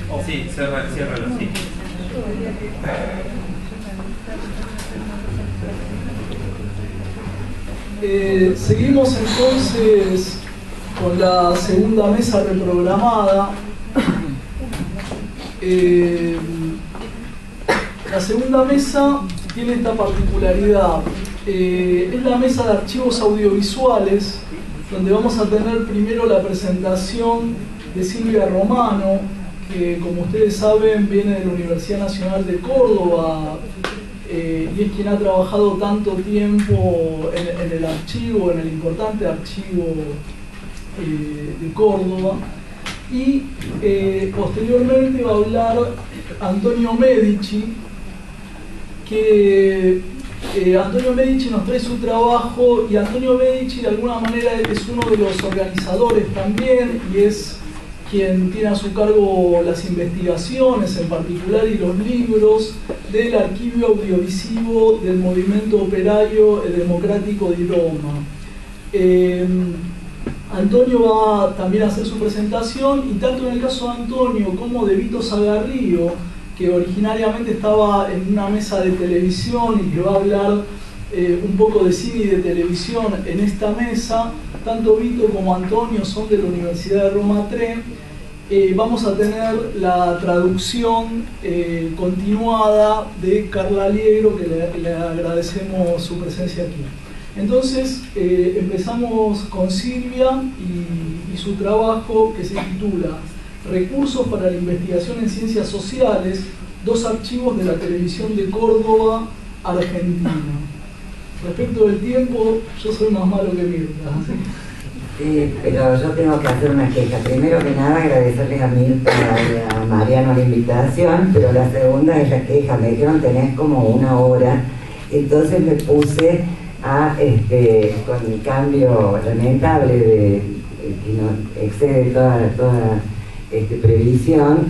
Sí, ciérralo, sí. Seguimos entonces con la segunda mesa reprogramada. La segunda mesa tiene esta particularidad. Es la mesa de archivos audiovisuales, donde vamos a tener primero la presentación de Silvia Romano, que como ustedes saben viene de la Universidad Nacional de Córdoba y es quien ha trabajado tanto tiempo en el archivo, en el importante archivo de Córdoba. Y posteriormente va a hablar Antonio Medici, que Antonio Medici nos trae su trabajo, y Antonio Medici de alguna manera es uno de los organizadores también, y es quien tiene a su cargo las investigaciones en particular y los libros del archivo audiovisivo del movimiento operario democrático de Roma. Antonio va también a hacer su presentación, y tanto en el caso de Antonio como de Vito Zagarrío, que originariamente estaba en una mesa de televisión y que va a hablar un poco de cine y de televisión en esta mesa, tanto Vito como Antonio son de la Universidad de Roma III. Vamos a tener la traducción continuada de Carla Aliegro, que le agradecemos su presencia aquí. Entonces empezamos con Silvia y su trabajo, que se titula Recursos para la investigación en ciencias sociales, dos archivos de la televisión de Córdoba, Argentina. Respecto del tiempo, yo soy más malo que Mirta. Sí, pero yo tengo que hacer una queja. Primero que nada, agradecerles a Mirta y a Mariano la invitación, pero la segunda es la queja. Me dijeron tenés como una hora, entonces me puse a, con mi cambio lamentable que no excede toda previsión,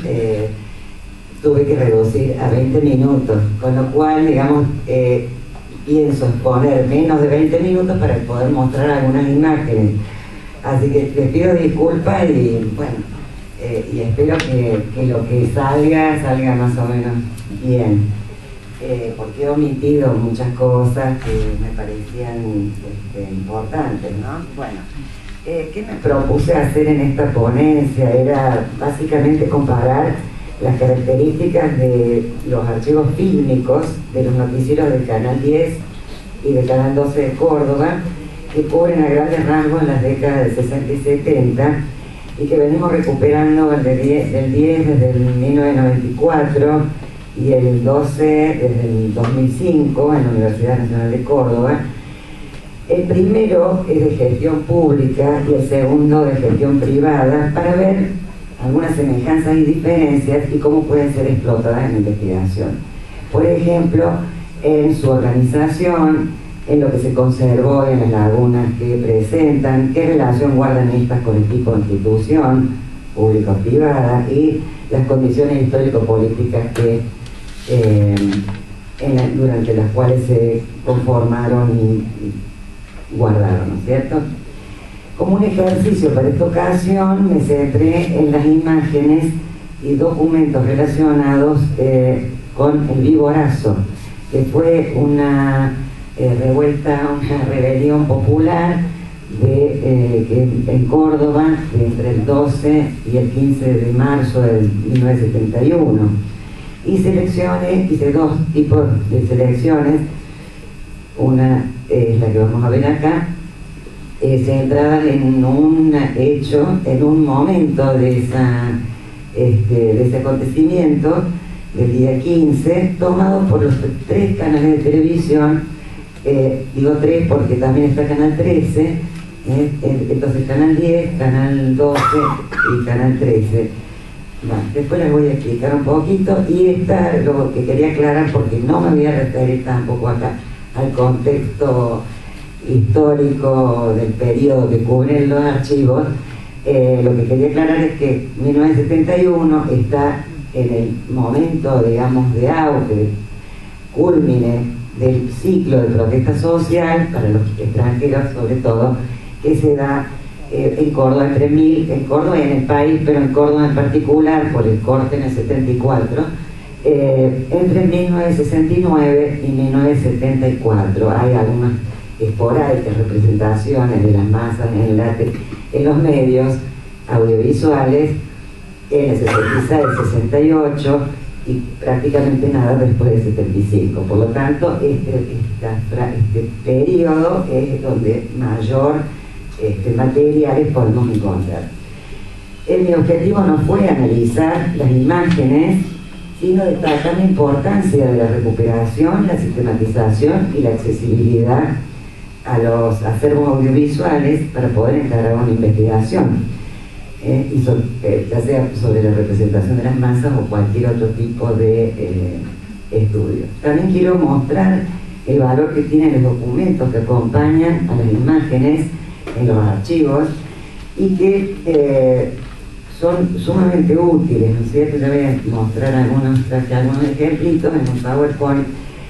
tuve que reducir a 20 minutos, con lo cual, digamos, pienso exponer menos de 20 minutos para poder mostrar algunas imágenes. Así que les pido disculpas y bueno, y espero que lo que salga más o menos bien, porque he omitido muchas cosas que me parecían importantes, ¿no? Bueno, ¿qué me propuse hacer en esta ponencia? Era básicamente comparar las características de los archivos fílmicos de los noticieros del Canal 10 y del Canal 12 de Córdoba, que cubren a grandes rasgos en las décadas de 60 y 70 y que venimos recuperando el del 10 desde el 1994 y el 12 desde el 2005 en la Universidad Nacional de Córdoba. El primero es de gestión pública y el segundo de gestión privada, para ver algunas semejanzas y diferencias y cómo pueden ser explotadas en la investigación. Por ejemplo, en su organización, en lo que se conservó, en las lagunas que presentan, qué relación guardan estas con el tipo de institución pública o privada y las condiciones histórico-políticas que durante las cuales se conformaron y guardaron, ¿no es cierto? Como un ejercicio para esta ocasión me centré en las imágenes y documentos relacionados con el Viborazo, que fue una revuelta, una rebelión popular en Córdoba entre el 12 y el 15 de marzo de 1971. Hice dos tipos de selecciones. Una es la que vamos a ver acá, centrada en un hecho, en un momento de ese acontecimiento del día 15, tomado por los tres canales de televisión. Digo tres porque también está Canal 13, entonces Canal 10, Canal 12 y Canal 13. Bueno, después les voy a explicar un poquito, y esta lo que quería aclarar, porque no me voy a referir tampoco acá al contexto histórico del periodo que cubren los archivos. Lo que quería aclarar es que 1971 está en el momento, digamos, de auge, culmine del ciclo de protesta social para los extranjeros, sobre todo, que se da en Córdoba, en Córdoba y en el país, pero en Córdoba en particular, por el corte en el 74, entre 1969 y 1974 hay algunas esporádicas representaciones de las masas en los medios audiovisuales en el 66, 68 y prácticamente nada después del 75. Por lo tanto, este periodo es donde mayor materiales podemos encontrar. Mi objetivo no fue analizar las imágenes, sino destacar la importancia de la recuperación, la sistematización y la accesibilidad a los acervos audiovisuales para poder encargar una investigación, ya sea sobre la representación de las masas o cualquier otro tipo de estudio. También quiero mostrar el valor que tienen los documentos que acompañan a las imágenes en los archivos y que son sumamente útiles, ¿no es cierto? Ya voy a mostrar algunos ejemplitos en un PowerPoint.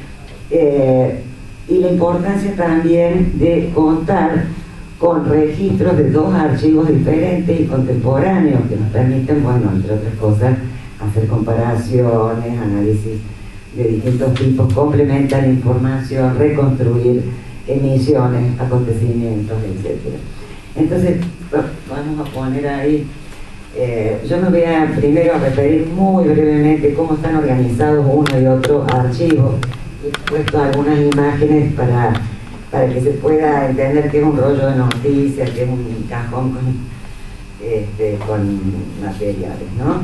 Y la importancia también de contar con registros de dos archivos diferentes y contemporáneos que nos permiten, bueno, entre otras cosas, hacer comparaciones, análisis de distintos tipos, complementar información, reconstruir emisiones, acontecimientos, etc. Entonces, vamos a poner ahí, yo me voy a primero referir muy brevemente cómo están organizados uno y otro archivo. He puesto algunas imágenes para que se pueda entender que es un rollo de noticias, que es un cajón con materiales, ¿no?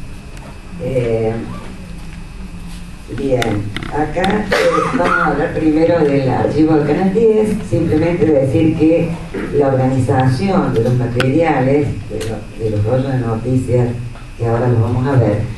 Bien, acá vamos a hablar primero del archivo del Canal 10, simplemente decir que la organización de los materiales, de los rollos de noticias, que ahora los vamos a ver,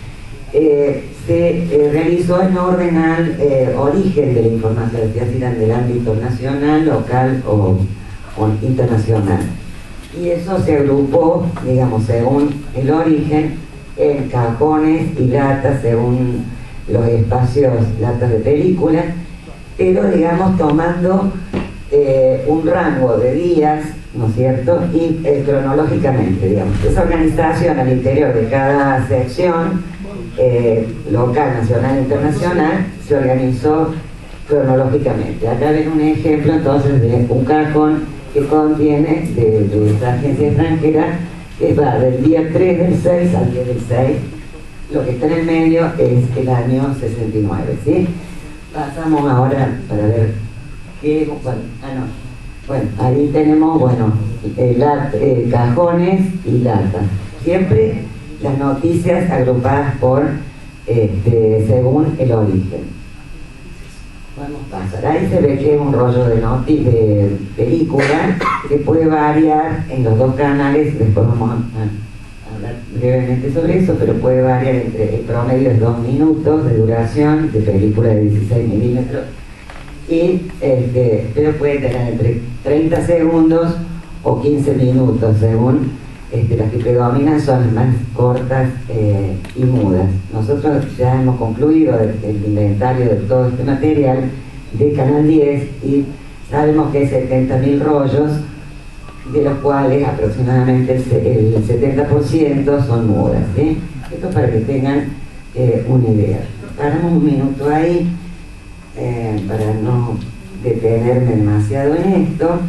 se realizó en orden al origen de la información, ya sea del ámbito nacional, local o internacional. Y eso se agrupó, digamos, según el origen, en cajones y latas, según los espacios, latas de película, pero, digamos, tomando un rango de días, ¿no es cierto? Y cronológicamente, digamos. Esa organización al interior de cada sección, local, nacional e internacional, se organizó cronológicamente. Acá ven un ejemplo entonces de un cajón que contiene de esta agencia extranjera, que va del día 3 del 6 al día del 6. Lo que está en el medio es el año 69, ¿sí? Pasamos ahora para ver qué... Bueno, ahí tenemos, bueno, cajones y latas. Siempre las noticias agrupadas por según el origen. Podemos pasar. Ahí se ve que es un rollo de película que puede variar en los dos canales. Después vamos a hablar brevemente sobre eso, pero puede variar entre el promedio de 2 minutos de duración de película de 16 milímetros y pero puede tener entre 30 segundos o 15 minutos según las que predominan son las más cortas y mudas. Nosotros ya hemos concluido el inventario de todo este material de Canal 10 y sabemos que hay 70.000 rollos, de los cuales aproximadamente el 70% son mudas, ¿sí? Esto para que tengan una idea. Paramos un minuto ahí para no detenerme demasiado en esto.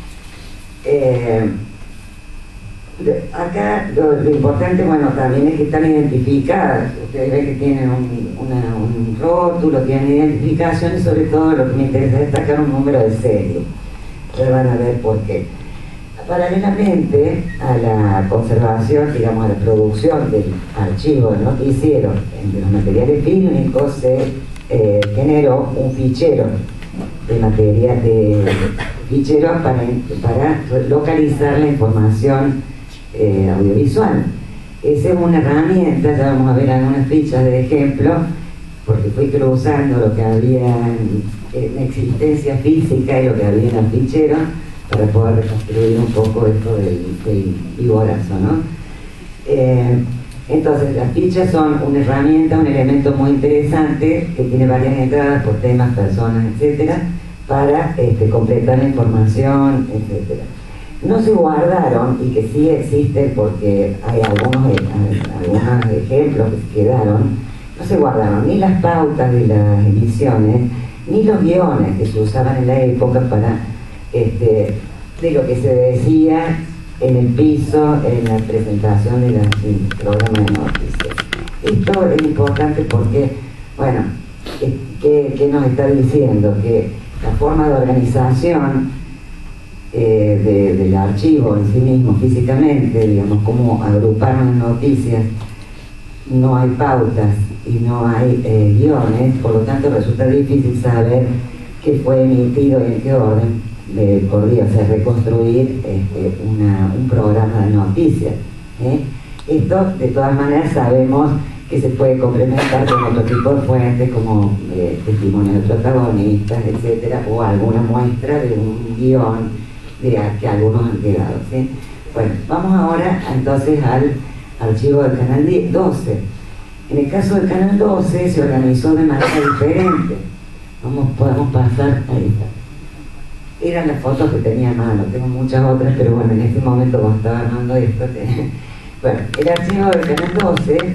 Acá lo importante, bueno, también es que están identificadas. Ustedes ven que tienen un rótulo, tienen identificación y sobre todo lo que me interesa es destacar un número de serie. Ya van a ver por qué. Paralelamente a la conservación, digamos, a la producción del archivo del noticiero de los materiales fílmicos, se generó un fichero de material ficheros para localizar la información audiovisual. Esa es una herramienta, ya vamos a ver algunas fichas de ejemplo, porque fui cruzando lo que había en existencia física y lo que había en el fichero para poder reconstruir un poco esto del vivorazo, ¿no? Entonces las fichas son una herramienta, un elemento muy interesante que tiene varias entradas por temas, personas, etcétera, para completar la información, etcétera. no se guardaron, y que sí existen porque hay algunos ejemplos que se quedaron, no se guardaron ni las pautas de las emisiones, ni los guiones que se usaban en la época para de lo que se decía en el piso, en la presentación del programa de noticias. Esto es importante porque, bueno, ¿qué nos está diciendo? Que la forma de organización del archivo en sí mismo, físicamente, digamos, cómo agruparon las noticias, no hay pautas y no hay guiones, por lo tanto resulta difícil saber qué fue emitido y en qué orden podría ser reconstruir un programa de noticias. Esto, de todas maneras, sabemos que se puede complementar con otro tipo de fuentes como testimonios de protagonistas, etcétera, o alguna muestra de un guión que algunos han quedado, ¿sí? Bueno, vamos ahora entonces al archivo del Canal 12. En el caso del Canal 12 se organizó de manera diferente. Podemos pasar, ahí está. Eran las fotos que tenía a mano, tengo muchas otras, pero bueno, en este momento cuando estaba armando esto, bueno, el archivo del Canal 12,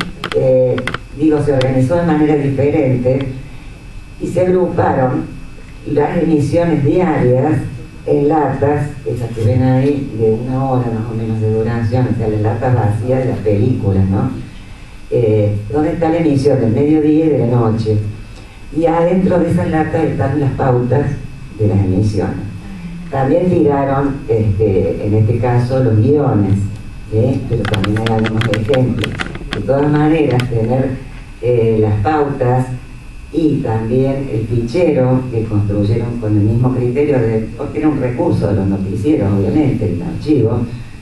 se organizó de manera diferente y se agruparon las emisiones diarias en latas, esas que ven ahí, de 1 hora más o menos de duración, o sea, las latas vacías de las películas, ¿no? Donde está la emisión del mediodía y de la noche. Y adentro de esas latas están las pautas de las emisiones. También tiraron, en este caso, los guiones, pero también hay algunos ejemplos. De todas maneras, tener las pautas y también el fichero que construyeron con el mismo criterio, porque era un recurso de los noticieros, obviamente, el archivo,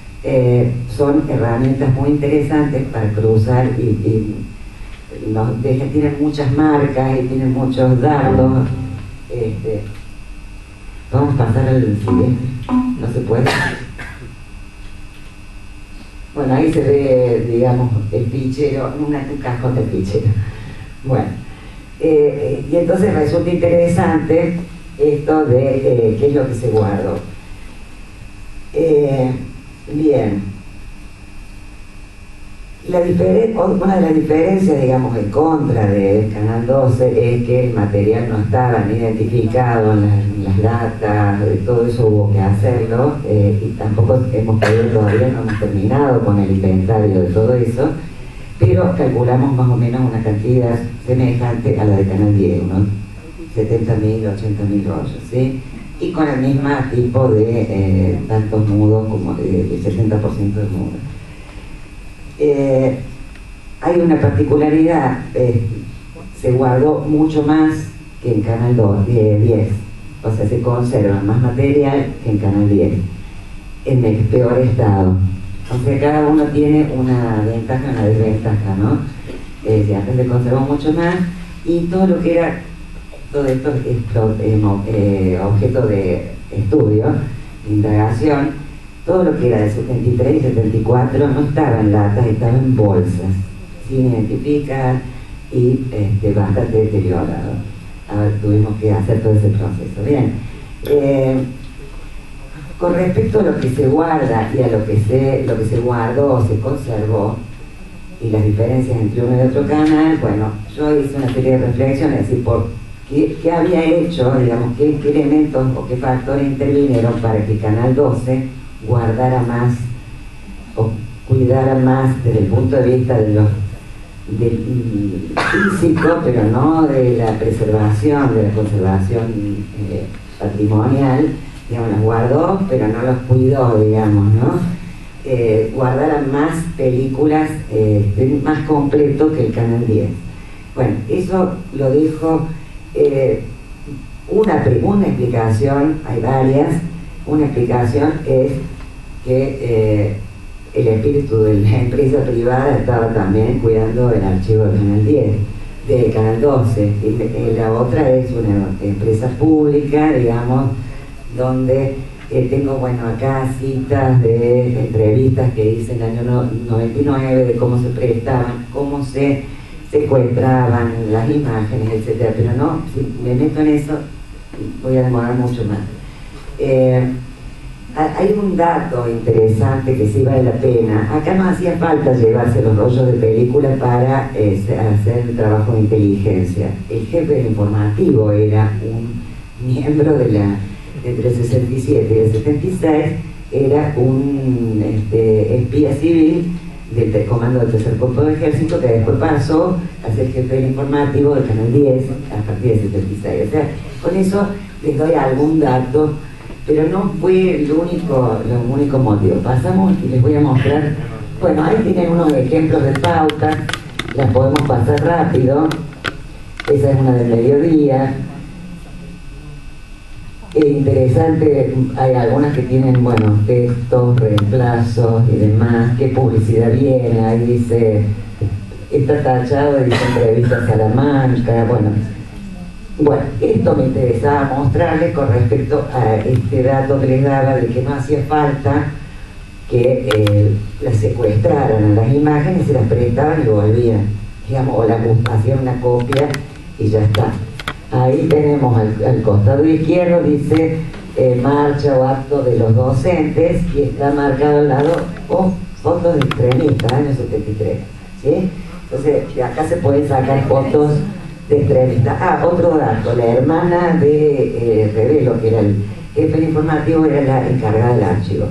son herramientas muy interesantes para cruzar y tienen muchas marcas y tienen muchos datos. Vamos a pasar al siguiente, no se puede. Bueno, ahí se ve, digamos, el fichero, un cajón del fichero. Bueno, y entonces resulta interesante esto de qué es lo que se guardó. Bien, una de las diferencias, digamos, en contra del Canal 12 es que el material no estaba ni identificado en las datas, todo eso hubo que hacerlo, y tampoco todavía no hemos terminado con el inventario de todo eso, pero calculamos más o menos una cantidad semejante a la de Canal 10, unos 70.000, 80.000 rollos, ¿sí? Y con el mismo tipo de tantos mudos como de 70% de mudos. Hay una particularidad, se guardó mucho más que en Canal 10, o sea, se conserva más material que en Canal 10, en el peor estado. O sea, cada uno tiene una ventaja y una desventaja, ¿no? Antes se conservó mucho más, y todo lo que era, todo esto es objeto de estudio, de indagación. Todo lo que era de 73 y 74 no estaba en latas, estaba en bolsas, sin identificar y bastante deteriorado. Ahora tuvimos que hacer todo ese proceso. Bien, con respecto a lo que se guarda y a lo que se guardó o se conservó, y las diferencias entre uno y otro canal, bueno, yo hice una serie de reflexiones, es decir, por qué había hecho, digamos, qué elementos o qué factores intervinieron para que Canal 12 guardara más o cuidara más desde el punto de vista del físico, pero no de la preservación, de la conservación patrimonial, digamos, las guardó, pero no los cuidó, digamos, ¿no? Guardara más películas, más completo que el Canal 10. Bueno, eso lo dijo una explicación, hay varias. Una explicación es que el espíritu de la empresa privada estaba también cuidando el archivo del Canal 10, del Canal 12. Y la otra es una empresa pública, digamos, donde tengo, bueno, acá citas de entrevistas que hice en el año 99 de cómo se prestaban, cómo se secuestraban las imágenes, etcétera. Pero no, si me meto en eso voy a demorar mucho más. Hay un dato interesante que sí vale la pena. Acá no hacía falta llevarse los rollos de película para hacer el trabajo de inteligencia. El jefe del informativo era un miembro de entre el 67 y el 76, era un espía civil del comando del tercer cuerpo de ejército, que después pasó a ser jefe del informativo del Canal 10 a partir del 76. O sea, con eso les doy algún dato, pero no fue el único motivo. Pasamos y les voy a mostrar. Bueno, ahí tienen unos ejemplos de pautas, las podemos pasar rápido. Esa es una del mediodía. Es interesante, hay algunas que tienen, bueno, textos, reemplazos y demás. ¿Qué publicidad viene? Ahí dice, está tachado, dice entrevista a Salamanca. Bueno, esto me interesaba mostrarles con respecto a este dato que les daba de que no hacía falta que las secuestraran a las imágenes, se las prestaban y volvían, digamos, o hacían una copia y ya está. Ahí tenemos al costado izquierdo, dice marcha o acto de los docentes, y está marcado al lado fotos de extremistas, año 73, ¿sí? Entonces, acá se pueden sacar fotos de extremistas. Otro dato, la hermana de Revelo, que era el jefe informativo, era la encargada del archivo.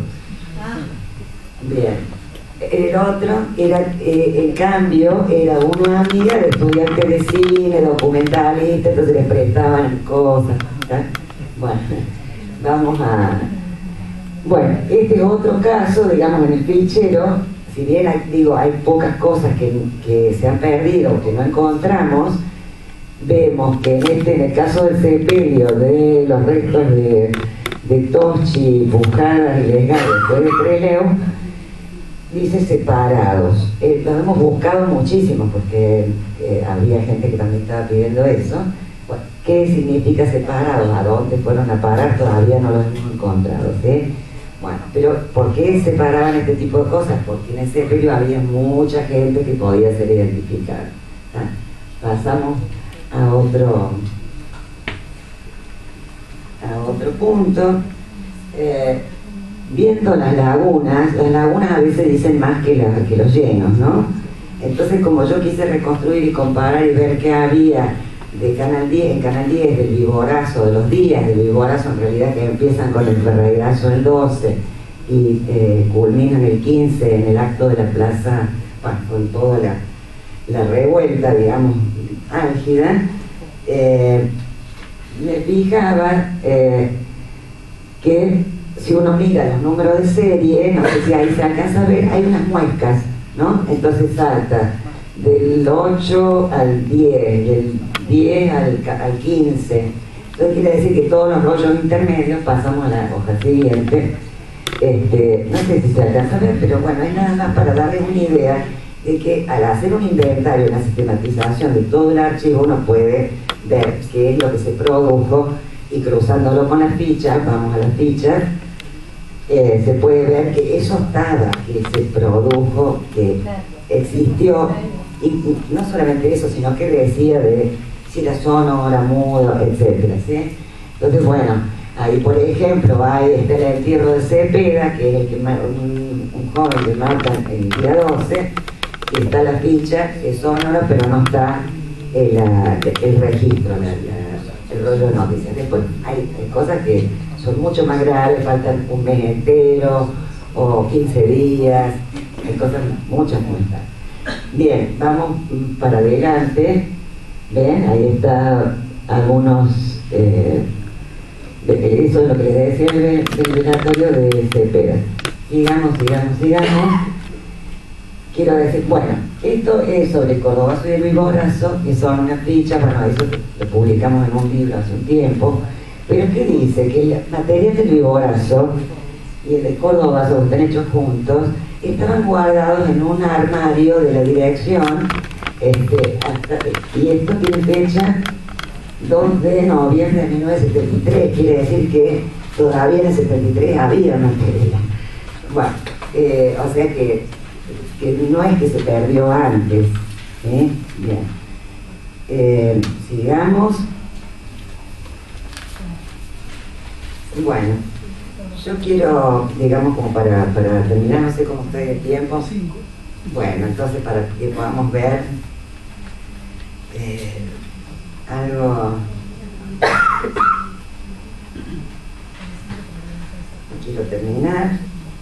Bien. El otro era, en cambio, era una amiga de estudiantes de cine, documentalista, entonces les prestaban cosas, ¿tá? Bueno, vamos a... Bueno, este es otro caso, digamos, en el fichero. Si bien hay pocas cosas que se han perdido, que no encontramos, vemos que en el caso del sepelio de los restos de Toschi, buscadas y ilegales después de Trelew, dice separados. Lo hemos buscado muchísimo porque había gente que también estaba pidiendo eso. Bueno, ¿qué significa separados? ¿A dónde fueron a parar? Todavía no los hemos encontrado, ¿sí? Bueno, pero ¿por qué separaban este tipo de cosas? Porque en ese periodo había mucha gente que podía ser identificada. Pasamos a otro punto. Viendo las lagunas a veces dicen más que los llenos, ¿no? Entonces, como yo quise reconstruir y comparar y ver qué había de Canal 10, en Canal 10 del Viborazo, de los días del Viborazo, en realidad, que empiezan con el Ferreirazo el 12 y culminan el 15 en el acto de la plaza, bueno, con toda la revuelta, digamos, álgida. Me fijaba que si uno mira los números de serie, no sé si ahí se alcanza a ver, hay unas muescas, ¿no? Entonces salta del 8 al 10, del 10 al 15. Entonces quiere decir que todos los rollos intermedios pasamos a la hoja siguiente. No sé si se alcanza a ver, pero bueno, es nada más para darles una idea de que al hacer un inventario, una sistematización de todo el archivo, uno puede ver qué es lo que se produjo, y cruzándolo con las fichas, vamos a las fichas, se puede ver que eso estaba, que se produjo, que existió, y no solamente eso, sino que decía de si era sonora, mudo, etcétera, ¿sí? Entonces, bueno, ahí por ejemplo, ahí está el entierro de Cepeda, que es el que un joven que mata el día 12, y está la ficha, es sonora, pero no está el registro, el rollo de noticias. Después hay cosas que son mucho más graves, faltan un mes entero o 15 días, hay cosas, muchas muestras. Bien, vamos para adelante. Ven, ahí está algunos, eso es lo que les decía del velatorio de Cepeda. Sigamos. Quiero decir, bueno, esto es sobre Córdoba y el Viborazo, que son unas fichas, bueno, eso lo publicamos en un libro hace un tiempo, pero ¿qué dice? Que el material del Viborazo y el de Córdoba, que están hechos juntos, estaban guardados en un armario de la dirección, y esto tiene fecha 2 de noviembre de 1973, quiere decir que todavía en el 73 había material. Bueno, o sea que no es que se perdió antes, ¿eh? Bien. Sigamos. Bueno, Yo quiero, digamos, como para terminar, no sé cómo estoy de tiempo. 5. Bueno, entonces para que podamos ver algo. Quiero terminar.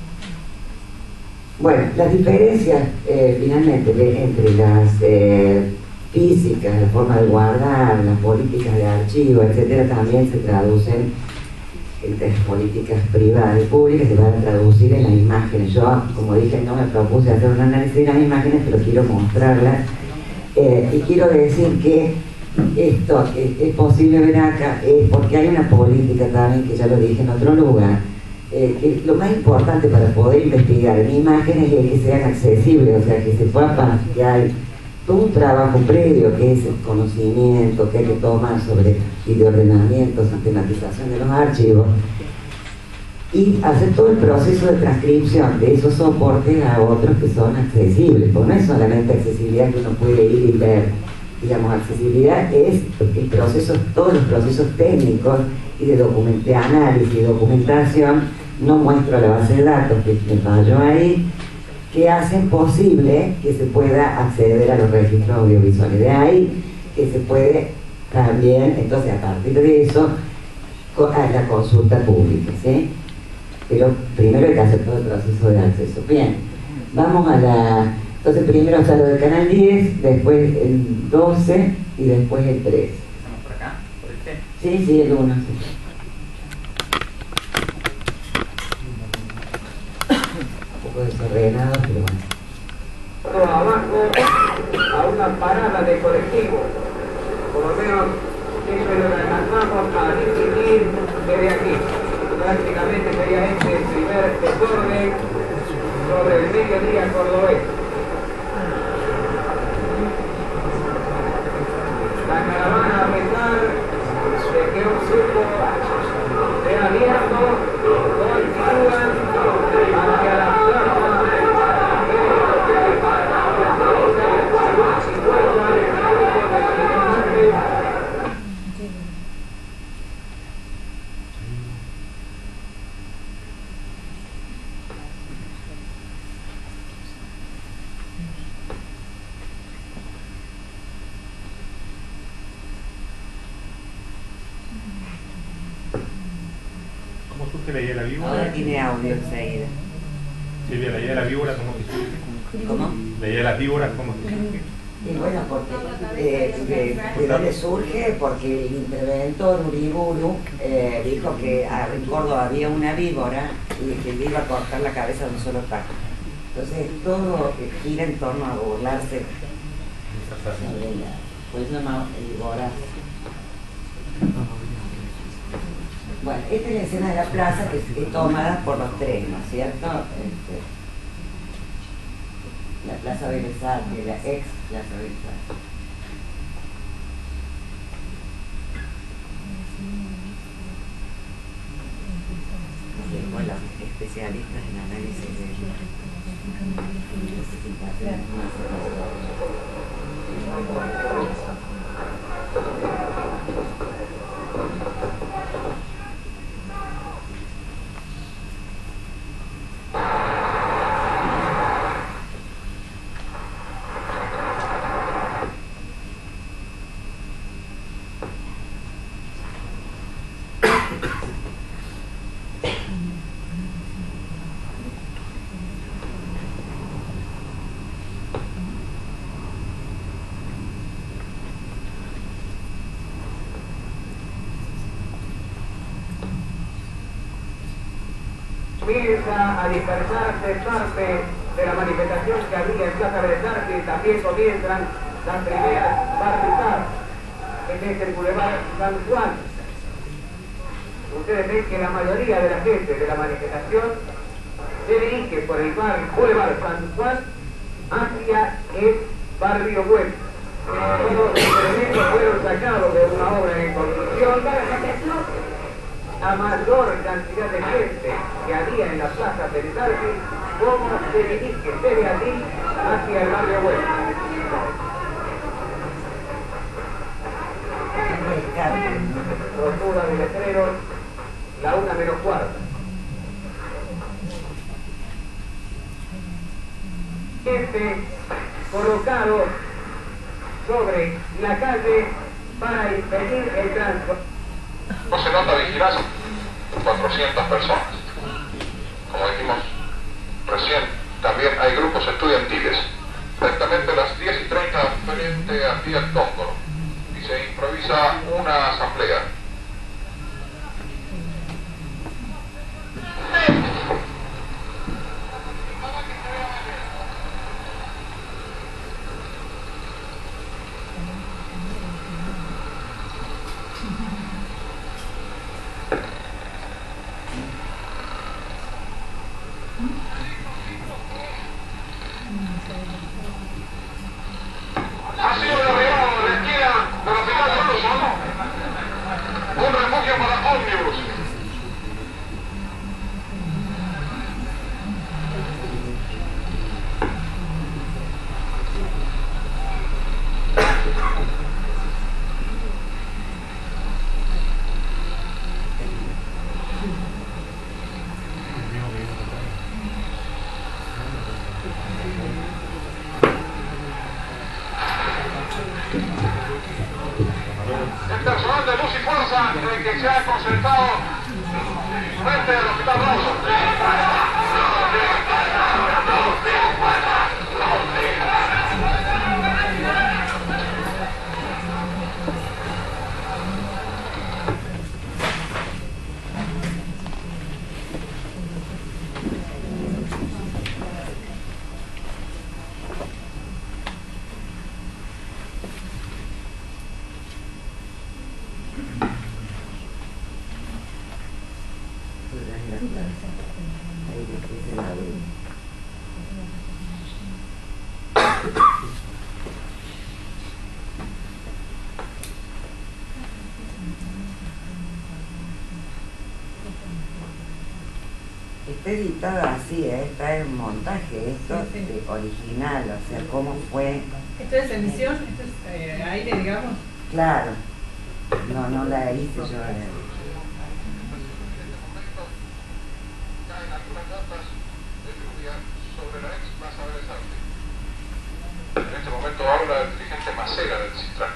Bueno, las diferencias finalmente entre las físicas, la forma de guardar, las políticas de archivo, etcétera, también se traducen entre las políticas privadas y públicas, se van a traducir en las imágenes. Yo, como dije, no me propuse hacer un análisis de las imágenes, pero quiero mostrarlas. Y quiero decir que esto es posible ver acá, porque hay una política también, que ya lo dije en otro lugar, que lo más importante para poder investigar en imágenes es que sean accesibles, o sea, que se sepa que hay todo un trabajo previo, que es el conocimiento que hay que tomar sobre videoordenamiento, sistematización de los archivos, y hacer todo el proceso de transcripción de esos soportes a otros que son accesibles, porque no es solamente accesibilidad que uno puede ir y ver, digamos, accesibilidad es el proceso, todos los procesos técnicos y de análisis y documentación. No muestro la base de datos que me falló ahí, que hacen posible que se pueda acceder a los registros audiovisuales. De ahí que se puede también, entonces a partir de eso, a la consulta pública, ¿sí? Pero primero hay que hacer todo el proceso de acceso. Bien, vamos a la... Entonces primero está lo del canal 10, después el 12 y después el 13. ¿Estamos por acá? ¿Por el T? Sí, sí, el 1, sí. Un poco desordenado, pero bueno. Abajo a una parada de colectivo. Por lo menos eso es lo que alcanzamos a distinguir desde aquí. Prácticamente sería este el primer desorden sobre el mediodía cordobés. La caravana, a pesar de que un grupo de abierto continúan hacia la plaza. ¿Cómo surge la idea de la víbora? Ahora tiene audio enseguida. Silvia, la idea de la víbora, ¿cómo que surge? ¿Cómo? La idea de las víboras, ¿cómo que surge? Y bueno, porque ¿de dónde surge? Porque el interventor Uriburu dijo que en Córdoba había una víbora y que le iba a cortar la cabeza de un solo tajo. Entonces todo gira en torno a burlarse sobre la... Por eso llamado víbora. Bueno, esta es la escena de la plaza que es tomada por los tres, ¿no es cierto? La Plaza Vélez Arfield, la ex Plaza Vélez Arfield. Y después los especialistas en análisis de comienza a dispersarse parte de la manifestación que había en Plaza Vélez Arfield, y también comienzan las primeras barricadas en este Boulevard San Juan. Ustedes ven que la mayoría de la gente de la manifestación se dirige por el Boulevard San Juan hacia el barrio Bueno. Todos los elementos fueron sacados de una obra en construcción. A mayor cantidad de gente que había en la Plaza Vélez Arfield, cómo se dirige desde allí hacia el barrio Bueno. Rotura de letreros, la 1:15. colocado sobre la calle para impedir el tránsito. No se nota vigilancia, 400 personas. Como dijimos recién, también hay grupos estudiantiles. Exactamente a las 10:30 frente a Fiat Tóngoro y se improvisa una asamblea. Ha sido derribado de la esquina del Hospital Wilson un refugio para ómnibus. El personal de luz y fuerza que se ha concentrado frente al Hospital Rawson. Está editado así, está en montaje, esto Sí, sí. original, o sea, cómo fue, ¿Esto es emisión? ¿Esto es aire, digamos? claro, no la hice yo. Caen algunas gotas de lluvia sobre la ex Plaza Bellas Artes. En este momento habla el dirigente Macera del CITRAC.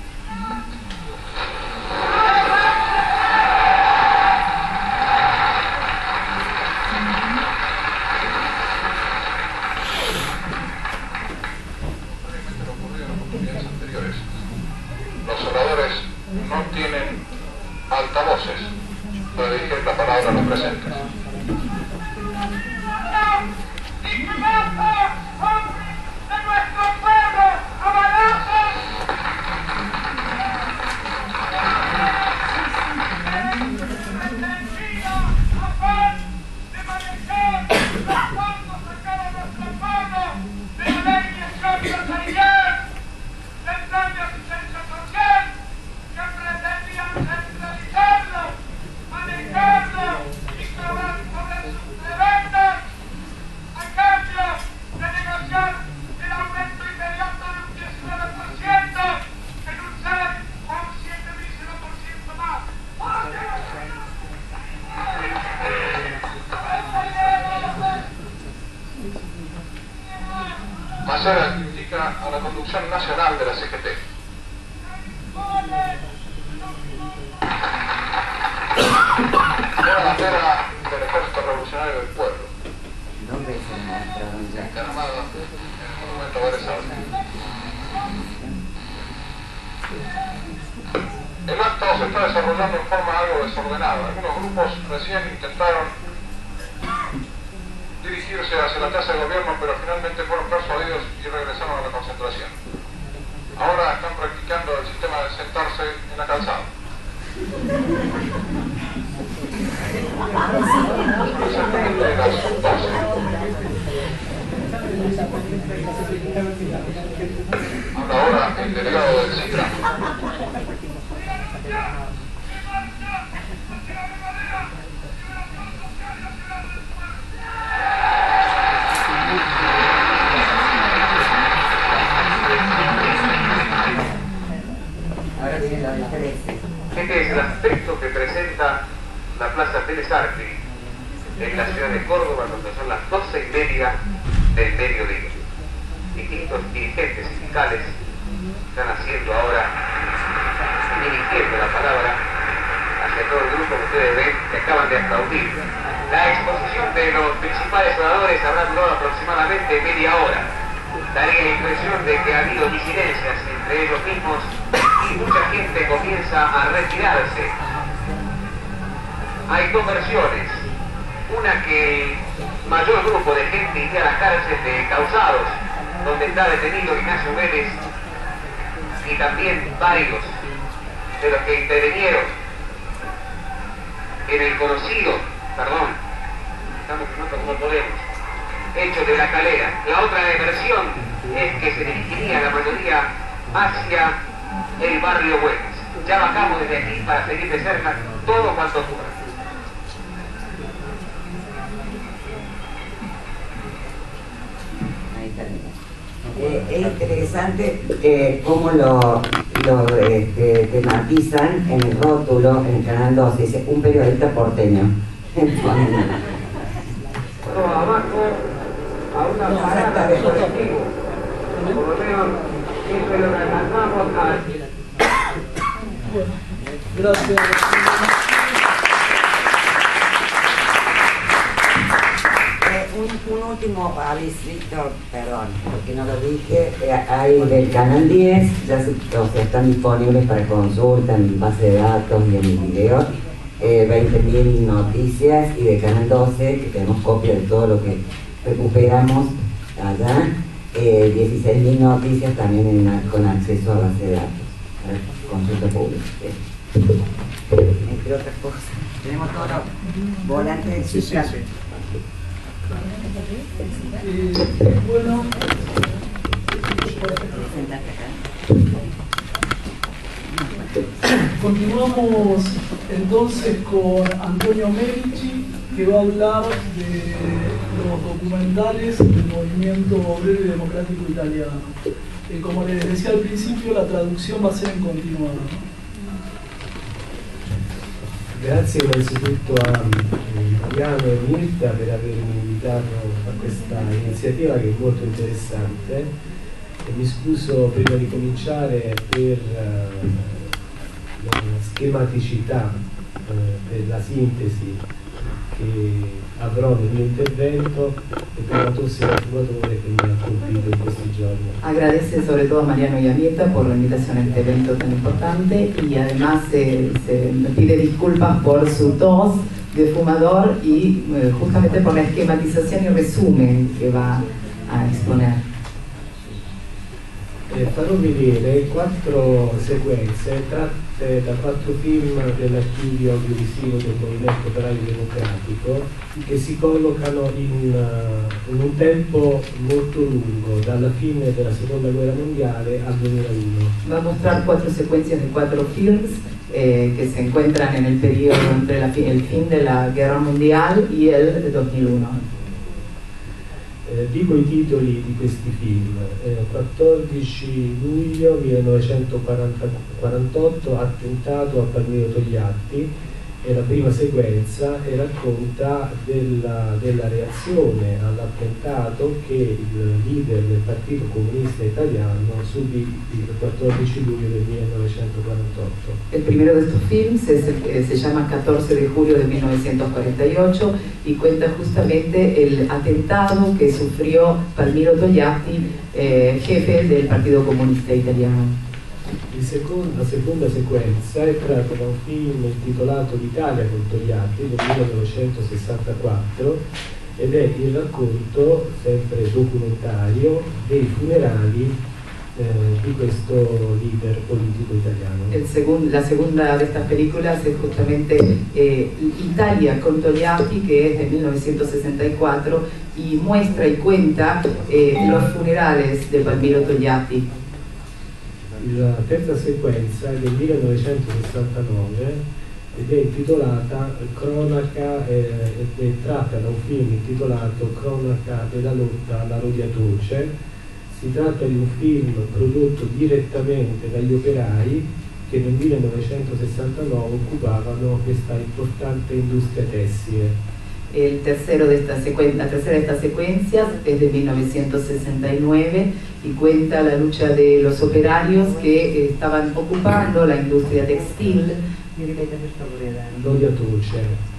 Previamente lo ocurrido en oportunidades anteriores. Los oradores no tienen altavoces para dirigir la palabra a los presentes. Macera critica a la conducción nacional de la CGT. Una bandera del Ejército Revolucionario del Pueblo, ¿Dónde se mostraron ya? encaramada en el monumento a Bellas Artes. El acto se está desarrollando en forma algo desordenada. Algunos grupos recién intentaron dirigirse hacia la Casa de Gobierno, pero finalmente fueron persuadidos y regresaron a la concentración. Ahora están practicando el sistema de sentarse en la calzada. Son exactamente las 12. Habla ahora el delegado del CITRAC. Ahora viene la de 13. Este es el aspecto que presenta la Plaza Bellas Artes en la ciudad de Córdoba, donde son las 12:30 del mediodía. Y distintos dirigentes sindicales están haciendo ahora, dirigiendo la palabra hacia todo el grupo que ustedes ven que acaban de aplaudir. La exposición de los principales oradores habrá durado aproximadamente media hora. Daría la impresión de que ha habido disidencias entre ellos mismos y mucha gente comienza a retirarse. Hay dos versiones. Una, que el mayor grupo de gente iría a la cárcel de Causados, donde está detenido Ignacio Vélez, y también varios de los que intervinieron en el conocido, estamos como podemos, hecho de La Calera. La otra versión es que se dirigiría la mayoría hacia el barrio Güemes. Ya bajamos desde aquí para seguir de cerca todo cuanto ocurra. Es interesante cómo lo tematizan en el rótulo, en el Canal 12, dice un periodista porteño. Abajo a una parada de colectivo. Por lo menos eso es lo que alcanzamos a... Gracias. Un último aviso, perdón, porque no lo dije, hay del Canal 10, ya están disponibles para consulta en base de datos y en el video, 20.000 noticias, y de Canal 12, que tenemos copia de todo lo que recuperamos allá, 16.000 noticias también con acceso a base de datos, consulta pública. Entre otras cosas, tenemos todos los volantes de cifras. Bueno, continuamos entonces con Antonio Medici, que va a hablar de los documentales del movimiento obrero y democrático italiano. Como les decía al principio, la traducción va a ser en continuado. Grazie innanzitutto a Mariano e Mirta per avermi invitato a questa iniziativa che è molto interessante, e mi scuso prima di cominciare per la schematicità della sintesi che avrò nel mio intervento e per la tosse del fumatore che mi ha colpito in questi giorni. Agradece sobre todo a Mariano y a Mirta por la invitación a este evento tan importante, y además se pide disculpas por su tos de fumador y justamente por la esquematización y resumen que va a exponer. Farò vedere 4 sequenze tratte da 4 film dell'archivio audiovisivo del Movimento Operaio Democratico, che si collocano in un tempo molto lungo, dalla fine della Seconda Guerra Mondiale al 2001. Va a mostrar 4 secuencias de 4 films que se encuentran en el periodo entre el fin de la Guerra Mundial y el 2001. Dico i titoli di questi film. 14 luglio 1948, attentato a Palmiro Togliatti, è la prima sequenza e racconta della reazione all'attentato che il leader del Partito Comunista Italiano subì il 14 luglio del 1948. El primero de estos films se llama 14 de julio de 1948 y cuenta justamente el atentado que sufrió Palmiro Togliatti, jefe del Partito Comunista Italiano. La seconda sequenza è tratta da un film intitolato L'Italia con Togliatti del 1964 ed è il racconto, sempre documentario, dei funerali di questo leader politico italiano. La segunda de estas películas es justamente Italia con Togliatti, que es de 1964 y muestra y cuenta los funerales de Palmiro Togliatti. La terza sequenza è del 1969 ed è intitolata Cronaca, ed è tratta da un film intitolato Cronaca della lotta alla Rodiatoce. Si tratta di un film prodotto direttamente dagli operai che nel 1969 occupavano questa importante industria tessile. El tercero de esta la tercera de estas secuencias es de 1969 y cuenta la lucha de los operarios que estaban ocupando la industria textil. Rodia Toce.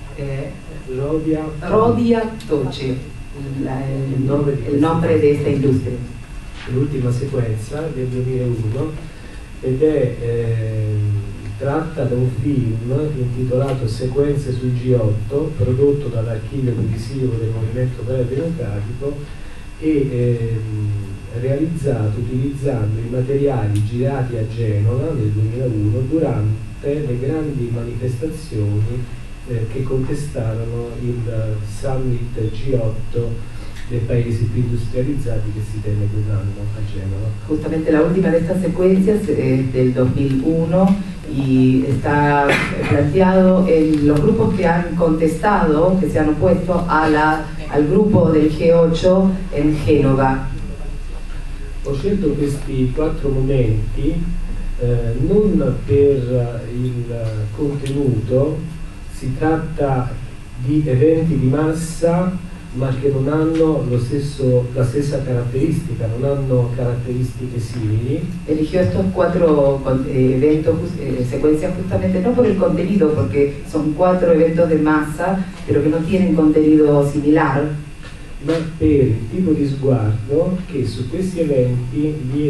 Rodia Toce, el nombre de esta industria. L'ultima sequenza del 2001 ed tratta da un film intitolato Sequenze sul G8, prodotto dall'Archivio Audiovisivo del Movimento Operaio Democratico e realizzato utilizzando i materiali girati a Genova nel 2001 durante le grandi manifestazioni che contestarono il summit G8 dei paesi più industrializzati que se tiene quell'anno a Genova. Justamente la última de estas secuencias es del 2001 y está planteado en los grupos que han contestado, que se han opuesto al grupo del G8 en Génova. Ho scelto questi 4 momenti non per il contenuto, si tratta di eventi di massa ma che non hanno la stessa caratteristica, non hanno caratteristiche simili. Eligió estos 4 eventos, secuencias justamente no por el contenido, porque son 4 eventos de masa, pero que no tienen contenido similar, ma per il tipo di sguardo che su questi eventi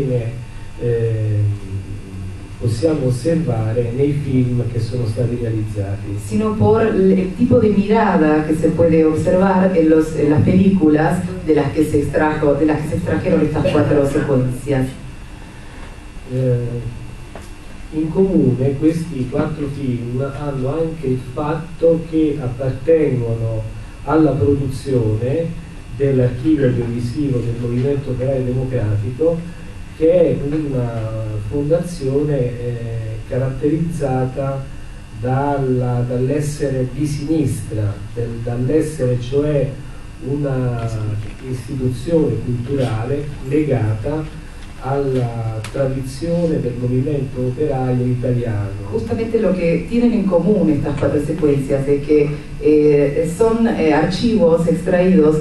possiamo osservare nei film che sono stati realizzati. Sino por el tipo de mirada que se puede observar en las películas de las que se extrajeron estas 4 secuencias. In comune questi 4 film hanno anche il fatto che appartengono alla produzione dell'Archivio Audiovisivo del Movimento Operaio Democratico, che è una fondazione caratterizzata dall'essere di sinistra, dall'essere cioè una istituzione culturale legata alla tradizione del movimento operaio italiano. Justamente lo que tienen en común estas 4 secuencias es que son archivos extraídos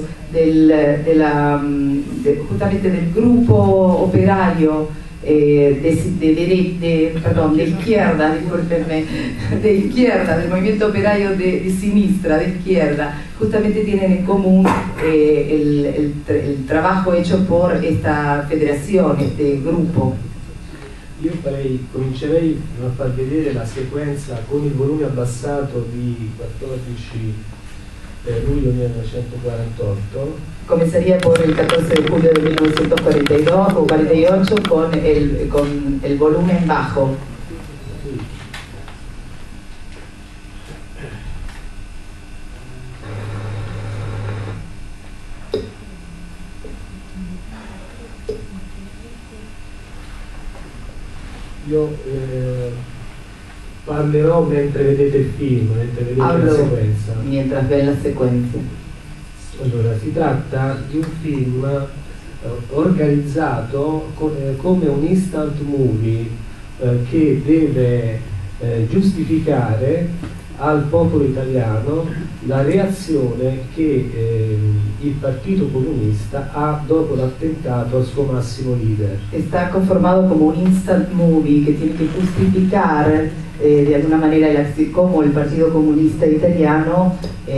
justamente del grupo operario de izquierda, discúlpenme, de izquierda, del movimiento operario de sinistra, de izquierda. Justamente tienen en común el trabajo hecho por esta federación, este gruppo. Io comincerei a far vedere la sequenza con il volume abbassato di 14 luglio 1948. Comenzaría por el 14 de julio de 1942 o 48 con el volumen bajo. Io parlerò mentre vedete il film, mentre vedete la sequenza. Mientras ven la secuencia. Allora, si tratta di un film organizzato come un instant movie che deve giustificare al popolo italiano la reazione che il Partito Comunista ha dopo l'attentato al suo massimo leader. Está conformado como un instant movie que tiene que justificar de alguna manera cómo el Partido Comunista Italiano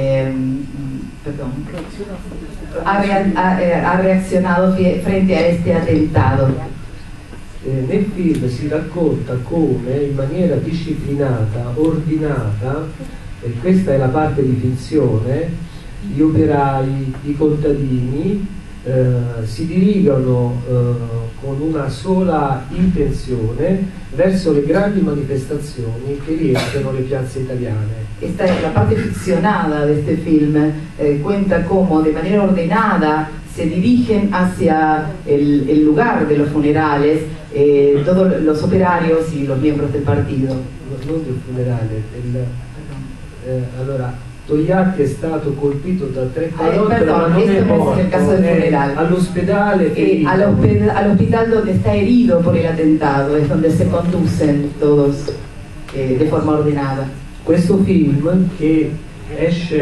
ha reaccionado frente a este atentado. Nel film si racconta come in maniera disciplinata, ordinata, e questa è la parte di finzione, gli operai, i contadini si dirigono con una sola intenzione verso le grandi manifestazioni che riempiono le piazze italiane. Esta es la parte ficcionada de este film, cuenta cómo de manera ordenada se dirigen hacia el lugar de los funerales todos los operarios y los miembros del partido. Non del funerale, allora Togliatti è stato colpito da 30 perdón, non è morto, nel caso del funeral. All'ospedale al hospital donde está herido por el atentado es donde se conducen todos de forma ordenada. Questo film che esce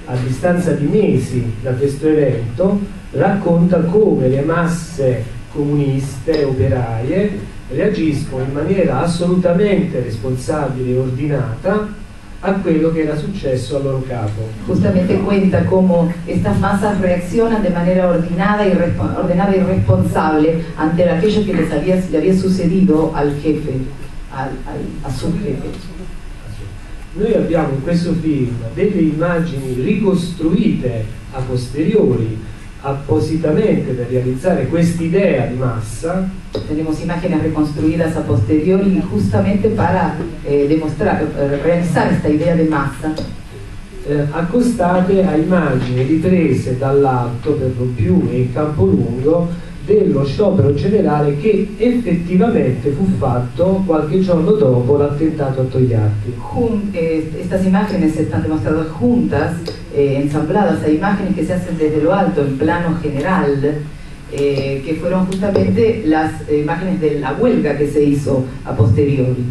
a distanza di mesi da questo evento, racconta come le masse comuniste, operaie, reagiscono in maniera assolutamente responsabile e ordinata a quello che era successo al loro capo. Justamente cuenta cómo estas masas reaccionan de manera ordenada y responsable ante aquello que le había sucedido al jefe, a su jefe. Noi abbiamo in questo film delle immagini ricostruite a posteriori, appositamente per realizzare quest'idea di massa. Tenemos imágenes reconstruidas a posteriori justamente para realizar esta idea de masa. Accostate a immagini riprese dall'alto per lo più e in campo lungo dello sciopero generale che effettivamente fu fatto qualche giorno dopo l'attentato a Togliatti. Estas imágenes están demostradas juntas, ensambladas a imágenes que se hacen desde lo alto en plano general, que fueron justamente las imágenes de la huelga que se hizo a posteriori.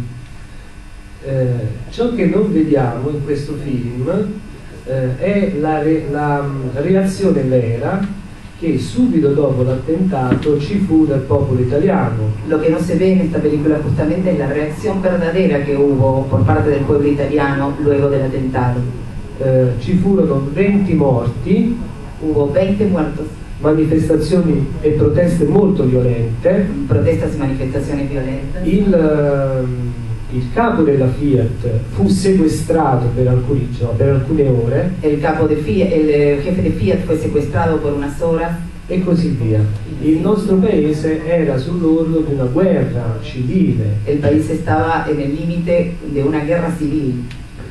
Ciò che non vediamo in questo film è la reazione vera che subito dopo l'attentato ci fu del popolo italiano. Lo que no se ve en esta película justamente es la reacción verdadera que hubo por parte del pueblo italiano luego del atentado. Ci furono 20 morti, hubo 20 muertos, manifestazioni e proteste molto violente, protestas y manifestaciones violentas. Il capo della Fiat fu sequestrato per alcune ore. El jefe de Fiat fue secuestrado por unas horas. E così via. Il nostro paese era sull'orlo di una guerra civile. El país estaba en el límite de una guerra civil.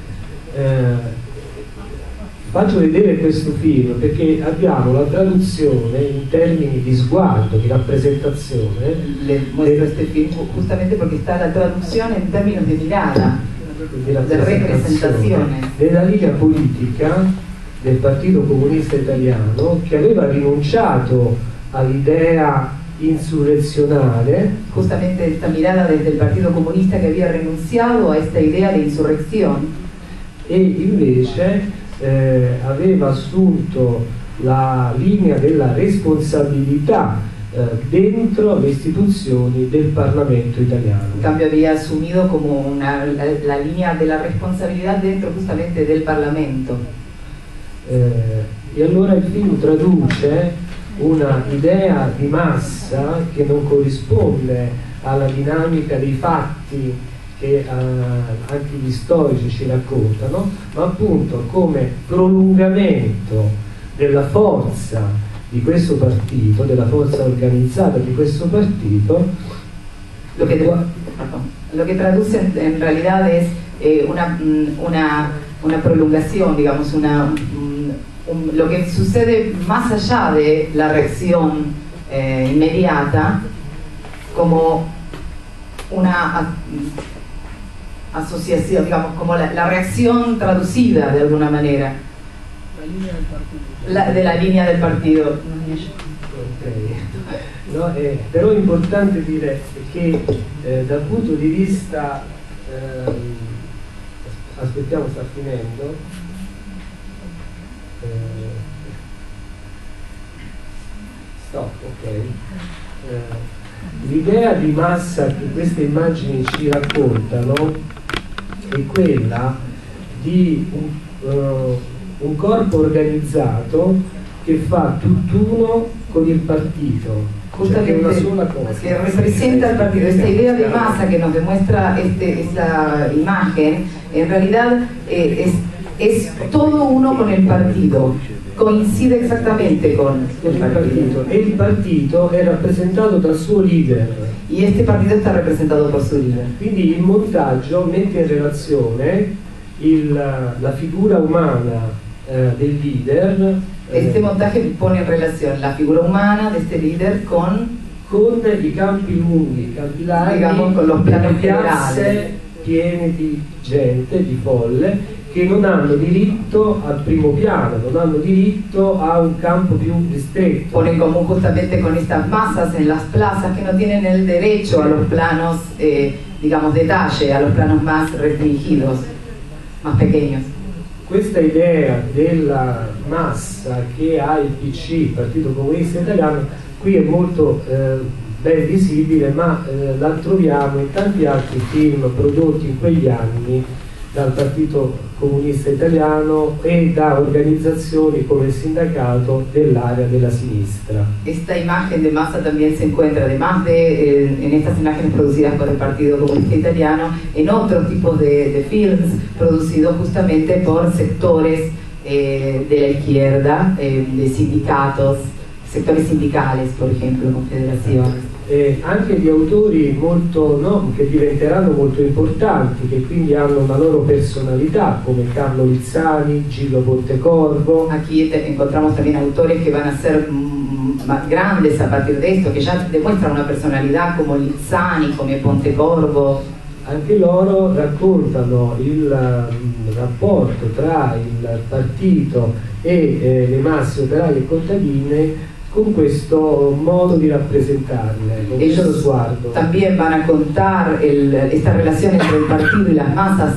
Faccio vedere questo film perché abbiamo la traduzione in termini di sguardo, di rappresentazione. Le muestro este film justamente porque está la traducción en términos de mirada, de representazione della linea politica del Partito Comunista Italiano, che aveva rinunciato all'idea insurrezionale. Justamente esta mirada desde el Partido Comunista que había renunciado a esta idea de insurrección. E invece aveva assunto la linea della responsabilità dentro le istituzioni del Parlamento italiano. En cambio había asumido como la línea de la responsabilidad dentro justamente del Parlamento. E allora il film traduce una idea di massa che non corrisponde alla dinamica dei fatti che anche gli storici ci raccontano, ma appunto come prolungamento della forza di questo partito, della forza organizzata di questo partito. Lo que traduce en realidad es una prolongación, digamos, lo que sucede más allá de la reacción inmediata, como una asociación, digamos, como la reacción traducida de alguna manera de la línea del partido. No, però è importante dire che dal punto di vista aspettiamo, sta finendo. Stop, ok. L'idea di massa che queste immagini ci raccontano è quella di un corpo organizzato che fa tutt'uno con il partito. Justamente, una sola cosa, que representa el partido. Esta idea de masa que nos demuestra esta imagen, en realidad es todo uno con el partido, coincide exactamente con el partido. E il partito è rappresentato dal suo leader. Y este partido está representado por su líder. Quindi il montaggio mette in relazione la figura umana del leader. Este montaje pone en relación la figura humana de este líder con i campi lunghi, i campi larghi, digamos, con los planos piazze piene di gente, di folle, che non hanno diritto al primo piano, non hanno diritto a un campo più ristretto. Pone en común justamente con estas masas en las plazas que no tienen el derecho a los planos, digamos, detalle, a los planos más restringidos, más pequeños. questa idea della massa che ha il PC, il Partito Comunista Italiano, qui è molto ben visibile, ma la troviamo in tanti altri film prodotti in quegli anni dal Partito Comunista Italiano e da organizzazioni come il sindacato dell'area della sinistra. Esta imagen de masa también se encuentra, además de en estas imágenes producidas por el Partido Comunista Italiano, en otros tipos de films producidos justamente por sectores de la izquierda, de sindicatos, sectores sindicales, por ejemplo, confederaciones. Anche di autori molto, no, che diventeranno molto importanti, che quindi hanno una loro personalità, come Carlo Lizzani, Gillo Pontecorvo. Aquí encontramos también autores que van a ser más grandes a partir de esto, que ya demuestran una personalidad, como Lizzani, come Pontecorvo. Anche loro raccontano il rapporto tra il partito e le masse operaie e contadine con questo modo di rappresentarle, con questo sguardo. También van a contar esta relación entre el partido y las masas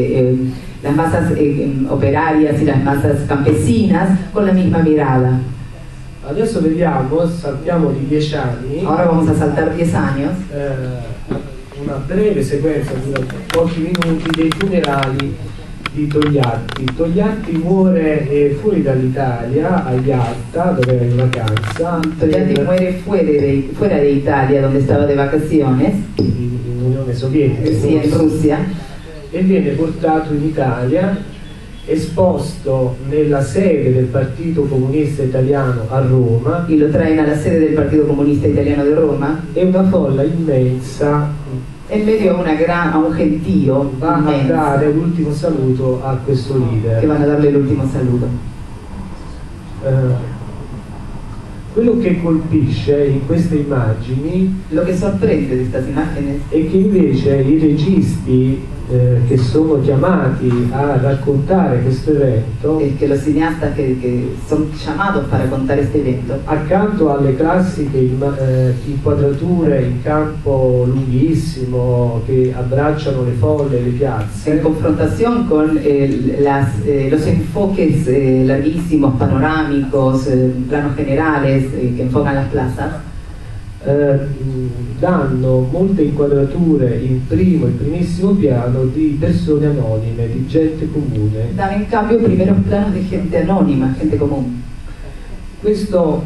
operarias y las masas campesinas con la misma mirada. Adesso vediamo, saltiamo di 10 anni. Ahora vamos a saltar 10 años. Una breve sequenza di pochi minuti dei funerali di Togliatti. Togliatti muore fuori dall'Italia, a Yalta, dove era in vacanza. Togliatti muere fuera de Italia, donde estaba de vacaciones. In Unione Sovietica. Sì, in Russia. E viene portato in Italia, esposto nella sede del Partito Comunista Italiano a Roma. Y lo traen a la sede del Partito Comunista Italiano de Roma. E una folla immensa en medio a un gentío va a dare l'ultimo saluto a questo leader. Che van a darle l'ultimo saluto. Quello che colpisce in queste immagini, lo che sorprende di queste immagini, è che invece i registi che sono chiamati a raccontare questo evento, es que los cineastas que son llamados para contar este evento, accanto alle classiche inquadrature in campo lunghissimo che abbracciano le folle e le piazze, en confrontación con los enfoques larguísimos, panorámicos, planos generales que enfocan las plazas, danno molte inquadrature in primissimo piano di persone anonime, di gente comune. Dan in cambio primeros planos di gente anonima, gente comune. Questo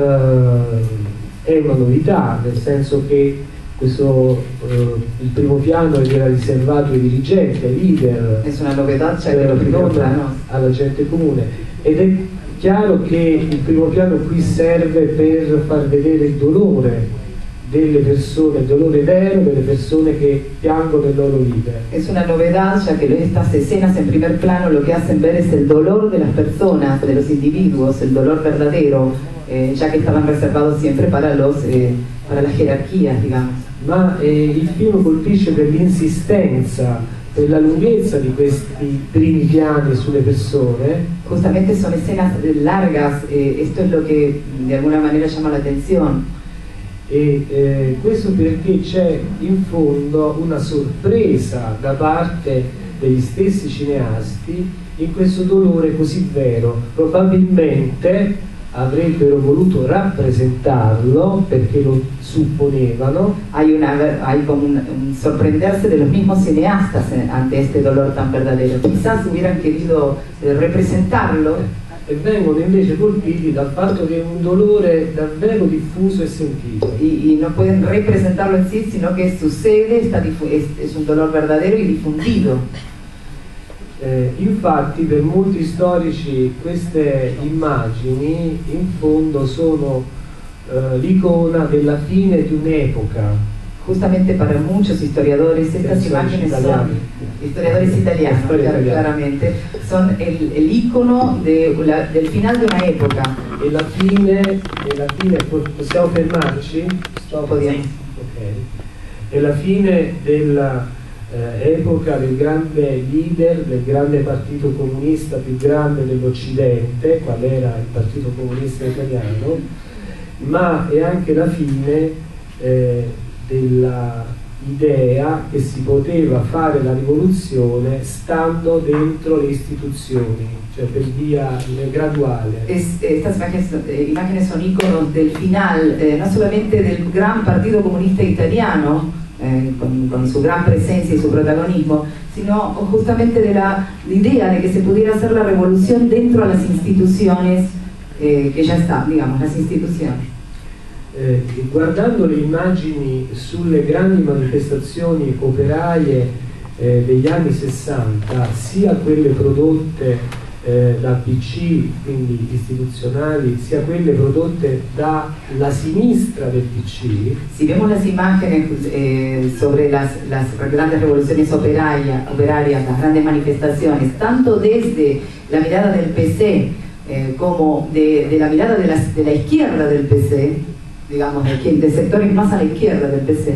è una novità, nel senso che il primo piano era riservato ai dirigenti, ai leader, non alla gente comune, ed è chiaro che il primo piano qui serve per far vedere il dolore delle persone, il dolore vero delle persone che piangono il loro leader. Es una novedad, ya que estas escenas en primer plano lo que hacen ver es el dolor de las personas, de los individuos, el dolor verdadero, ya que estaban reservados siempre para las jerarquías, digamos. Ma il film colpisce per l'insistenza, per la lunghezza di questi primi piani sulle persone. Justamente son escenas largas, esto es lo que de alguna manera llama la atención. E questo perché c'è in fondo una sorpresa da parte degli stessi cineasti in questo dolore così vero. Probabilmente avrebbero voluto rappresentarlo perché lo supponevano. Hay como un sorprenderse de los mismos cineastas ante este dolor tan verdadero. Quizás hubieran querido representarlo. E vengono invece colpiti dal fatto che è un dolore davvero diffuso e sentito. Y no pueden representarlo en sí, sino que sucede, es un dolor verdadero y difundido. Infatti per molti storici queste immagini in fondo sono l'icona della fine di un'epoca. Justamente para muchos historiadores estas imágenes son historiadores italianos, claramente, son el icono del final de una época. E la fine possiamo fermarci? Podíamos. Okay. E la fine della epoca del grande leader, del grande partito comunista più grande dell'Occidente, qual era il Partito Comunista Italiano, ma è anche la fine della idea che si poteva fare la rivoluzione stando dentro le istituzioni, cioè per via graduale. Estas imágenes son íconos del final, no solamente del gran Partido Comunista Italiano, con su gran presencia y su protagonismo, sino justamente de la idea de que se pudiera hacer la revolución dentro de las instituciones que ya están, digamos, las instituciones. Guardando le immagini sulle grandi manifestazioni operaie degli anni 60, sia quelle prodotte dal PC, quindi istituzionali, sia quelle prodotte dalla sinistra del PC. Si vemos las imágenes sobre las grandes revoluciones operarias, las grandes manifestaciones, tanto desde la mirada del PC como de la mirada de la izquierda del PC, digamos, de sectores más a la izquierda del PC,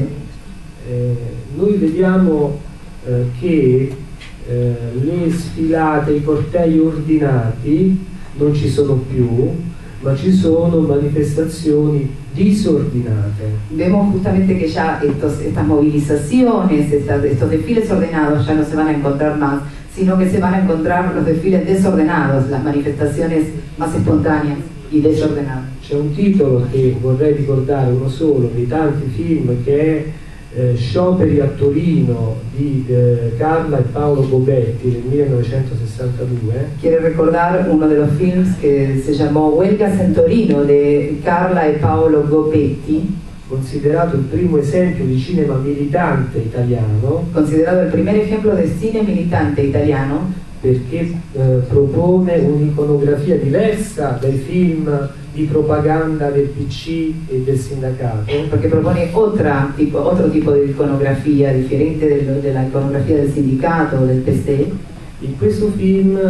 noi vediamo che le sfilate, i cortei ordinati non ci sono più, ma ci sono manifestazioni disordinate. Vemos justamente que ya estas movilizaciones, estos desfiles ordenados ya no se van a encontrar más, sino que se van a encontrar los desfiles desordenados, las manifestaciones más espontáneas y desordenadas. C'è un titolo che vorrei ricordare, uno solo dei tanti film, che è Scioperi a Torino di Carla e Paolo Gobetti del 1962. Quiero recordar uno de los films que se llamó Huelgas en Torino de Carla e Paolo Gobetti, considerato il primo esempio di cinema militante italiano, considerado el primer ejemplo de cine militante italiano, perché propone un'iconografia diversa dai film di propaganda del PC e del sindacato, porque propone otro tipo de iconografía diferente de la iconografía del sindicato o del PC. In questo film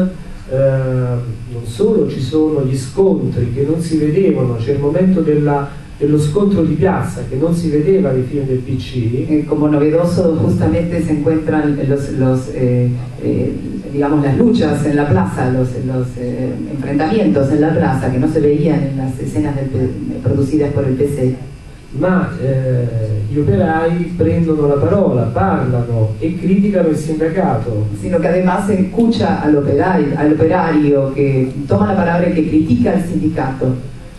non solo ci sono gli scontri che non si vedevano, c'è il momento dello scontro di piazza che non si vedeva nei film del PC. Como novedoso justamente se encuentran digamos, las luchas en la plaza, los enfrentamientos en la plaza que no se veían en las escenas producidas por el PC. Ma gli operai prendono la parola, parlano e criticano il sindacato. Sino que además se escucha al operario que toma la palabra y que critica al sindicato.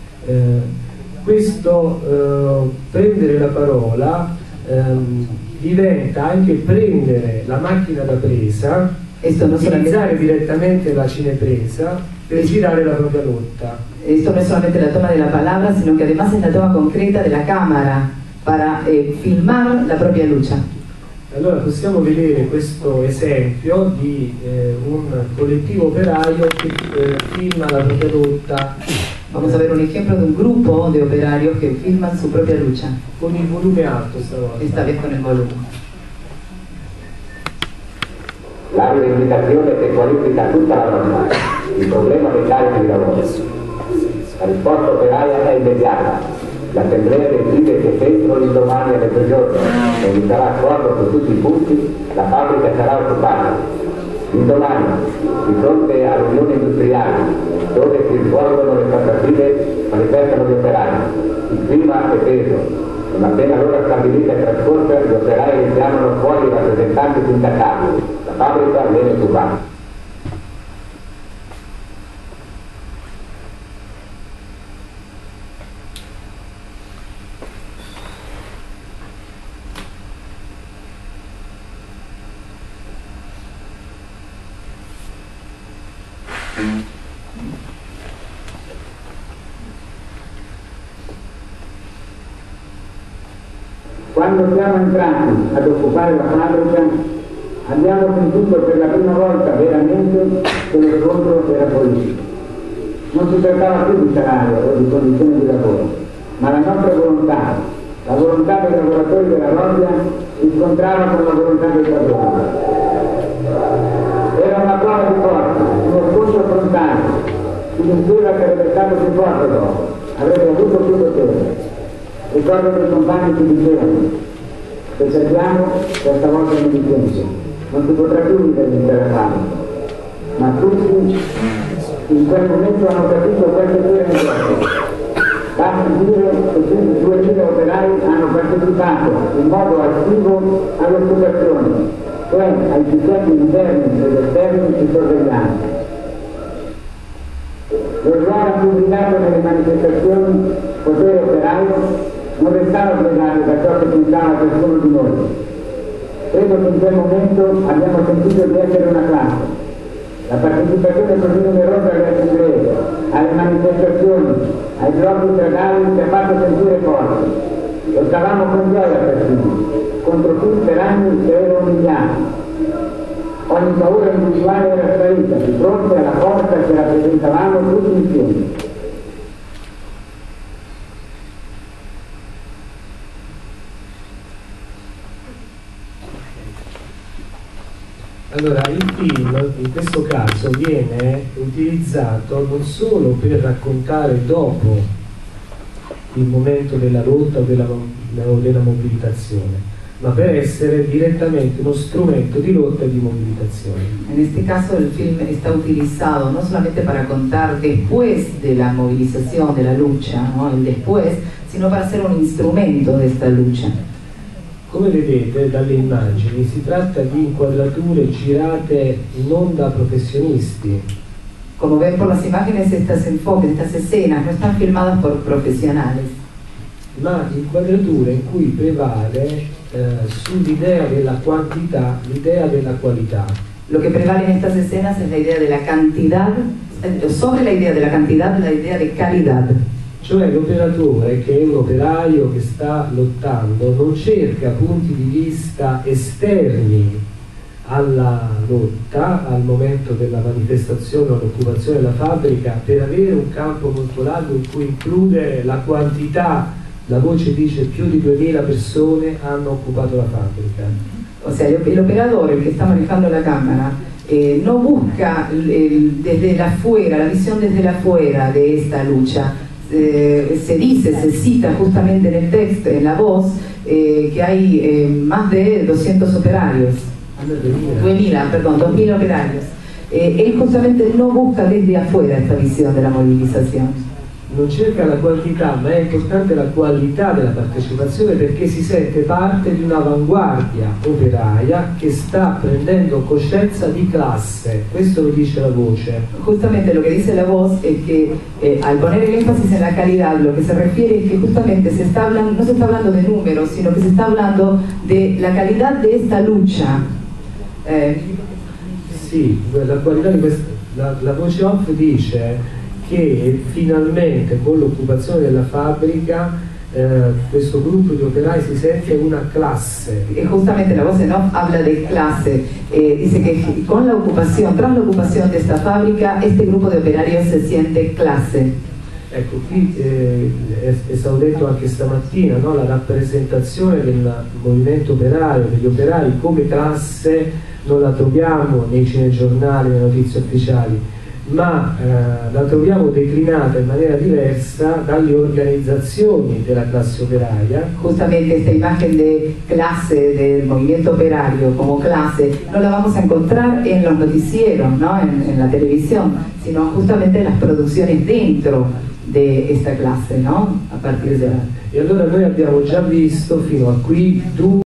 Questo prendere la parola diventa anche prendere la macchina da presa, utilizzare direttamente la cinepresa per girare la propria lotta. Esto no es solamente la toma de la palabra, sino que además es la toma concreta de la cámara para filmar la propia lucha. Allora possiamo vedere questo esempio di un collettivo operaio che filma la propria lotta. Vamos a ver un ejemplo de un grupo de operarios que filman su propia lucha. Con il volume alto stavolta. Esta vez con el volumen. La rivendicazione che qualifica tutta la norma, il problema dei carichi di lavoro. La risposta operaia è immediata. L'assemblea decide che entro l'indomani alle 3 giorni non vi sarà accordo su tutti i punti, la fabbrica sarà occupata. L'indomani, di fronte all'unione industriale, dove si svolgono le trattative, manifestano gli operai. Il clima è teso. Non appena l'ora stabilita è trascorsa, gli operai richiamano fuori i rappresentanti sindacali. La fabbrica viene occupata. Quando siamo entrati ad occupare la fabbrica, abbiamo sentito per la prima volta veramente che lo scontro era politico. Non si trattava più di salario o di condizioni di lavoro, ma la nostra volontà, la volontà dei lavoratori della Robbia, si scontrava con la volontà dei padroni. Era una prova di forza, uno scontro frontale. Si diceva che avrebbe stato più forte dopo, avrebbe avuto più potere. Ricordo che i compagni ci dicevano: se cerchiamo, questa volta non vince, non si potrà più vivere l'intera fabbrica. Ma tutti in quel momento hanno capito quel che era in gioco. Basti dire che 102.000 operai hanno partecipato in modo attivo all'occupazione, cioè ai sistemi interni ed esterni di sorveglianza. Lo slogan pubblicato nelle manifestazioni "Potere operaio" non restava piegato da ciò che pensava ciascuno di noi. Credo che in quel momento abbiamo sentito di essere una classe. La partecipazione così numerosa alle assemblee, alle manifestazioni, ai blocchi stradali ci ha fatto sentire forti. Lottavamo con gioia persino, contro cui per anni si era umiliati. Ogni paura individuale era sparita di fronte alla forza che rappresentavamo tutti insieme. Allora, il film in questo caso viene utilizzato non solo per raccontare dopo il momento della lotta o della mobilitazione, ma per essere direttamente uno strumento di lotta e di movilizazione. En este caso el film está utilizado no solamente para contar después de la movilización, de la lucha, ¿no? El después, sino para ser un instrumento de esta lucha. Come vedete dalle immagini si tratta di inquadrature girate non da professionisti. Como ven por las imágenes, estas enfoques, estas escenas no están filmadas por profesionales, Ma inquadrature in cui prevale sull'idea della quantità l'idea della qualità. Lo que prevale en estas escenas es la idea de la cantidad, sobre la idea de la cantidad, la idea de calidad. Cioè l'operatore, che è un operaio che sta lottando, non cerca punti di vista esterni alla lotta, al momento della manifestazione o all'occupazione della fabbrica, per avere un campo molto largo in cui includere la quantità. La voce dice più di 2000 persone hanno occupato la fabbrica. O sea, el operador, el que está manejando la cámara, no busca desde la afuera, la visión desde la afuera de esta lucha. Se dice, se cita justamente en el texto, en la voz, que hay más de 200 operarios. 2000 operarios. Él justamente no busca desde afuera esta visión de la movilización. Non cerca la quantità, ma è importante la qualità della partecipazione, perché si sente parte di un'avanguardia operaia che sta prendendo coscienza di classe. Questo lo dice la voce. Justamente lo que dice la voz es que al poner el énfasis en la calidad, lo que se refiere es que justamente no se está hablando de números, sino que se está hablando de la calidad de esta lucha. Sì, la qualità di questa, la voce off dice che finalmente con l'occupazione della fabbrica questo gruppo di operai si sente una classe. Y justamente la voz en off habla de clase, dice que con la ocupación, tras la ocupación de esta fábrica, este grupo de operarios se siente clase. Ecco, qui è stato detto anche stamattina, no? La rappresentazione del movimento operaio, degli operai come classe non la troviamo nei cinegiornali, nelle notizie ufficiali, ma la troviamo declinata in maniera diversa dalle organizzazioni della classe operaia. Justamente esta imagen de clase, del movimiento operario como clase, no la vamos a encontrar en los noticieros, ¿no? en la televisión, sino justamente en las producciones dentro de esta clase, ¿no? A partir de... E allora noi abbiamo già visto fino a qui